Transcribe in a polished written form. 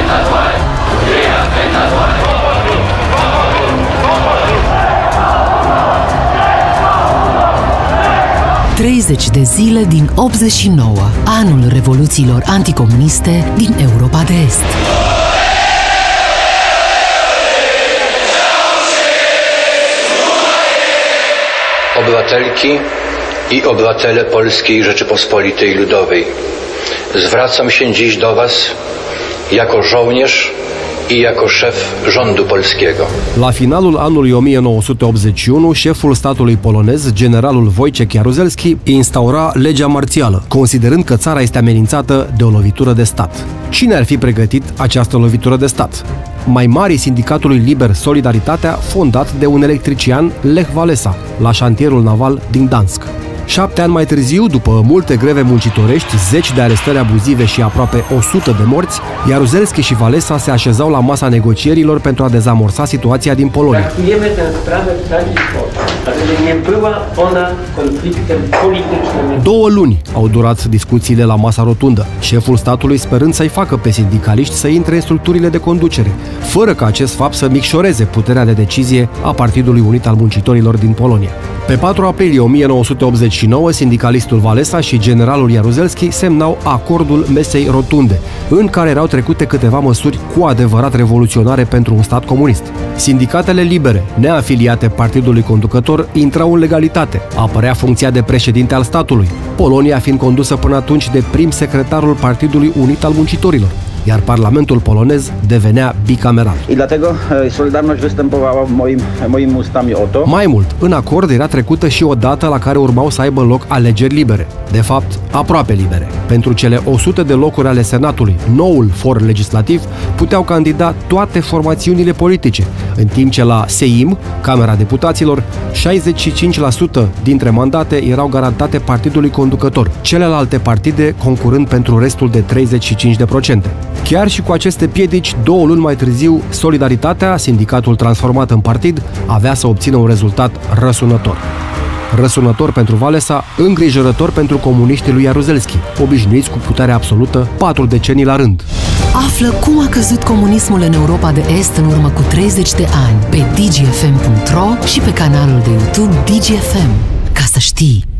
...30 de zile din 89, anul revoluțiilor anticomuniste din Europa de Est. Obywatelki i obywatele Polskiej Rzeczypospolitej Ludowej, zwracam się dziś do Was jako żołnierz i jako șef rządu polskiego. La finalul anului 1981, șeful statului polonez, generalul Wojciech Jaruzelski, instaura legea marțială, considerând că țara este amenințată de o lovitură de stat. Cine ar fi pregătit această lovitură de stat? Mai mari sindicatului liber Solidaritatea, fondat de un electrician, Lech Walesa, la șantierul naval din Dansk. 7 ani mai târziu, după multe greve muncitorești, 10 de arestări abuzive și aproape 100 de morți, Jaruzelski și Walesa se așezau la masa negocierilor pentru a dezamorsa situația din Polonia. 2 luni au durat discuțiile la masa rotundă, șeful statului sperând să-i facă pe sindicaliști să intre în structurile de conducere, fără ca acest fapt să micșoreze puterea de decizie a Partidului Unit al Muncitorilor din Polonia. Pe 4 aprilie 1989, sindicalistul Walesa și generalul Jaruzelski semnau acordul mesei rotunde, în care erau trecute câteva măsuri cu adevărat revoluționare pentru un stat comunist. Sindicatele libere, neafiliate partidului conducător, intrau în legalitate. Apărea funcția de președinte al statului, Polonia fiind condusă până atunci de prim secretarul Partidului Unit al Muncitorilor, iar Parlamentul polonez devenea bicameral. Solidarność występowała moimi ustami o to. Mai mult, în acord era trecută și o dată la care urmau să aibă loc alegeri libere. De fapt, aproape libere. Pentru cele 100 de locuri ale Senatului, noul for legislativ, puteau candida toate formațiunile politice, în timp ce la Sejm, Camera Deputaților, 65% dintre mandate erau garantate partidului conducător, celelalte partide concurând pentru restul de 35%. Chiar și cu aceste piedici, 2 luni mai târziu, Solidaritatea, sindicatul transformat în partid, avea să obțină un rezultat răsunător. Răsunător pentru Walesa, îngrijorător pentru comuniștii lui Jaruzelski, obișnuiți cu puterea absolută 4 decenii la rând. Află cum a căzut comunismul în Europa de Est în urmă cu 30 de ani pe dgfm.ro și pe canalul de YouTube DGFM. Ca să știi!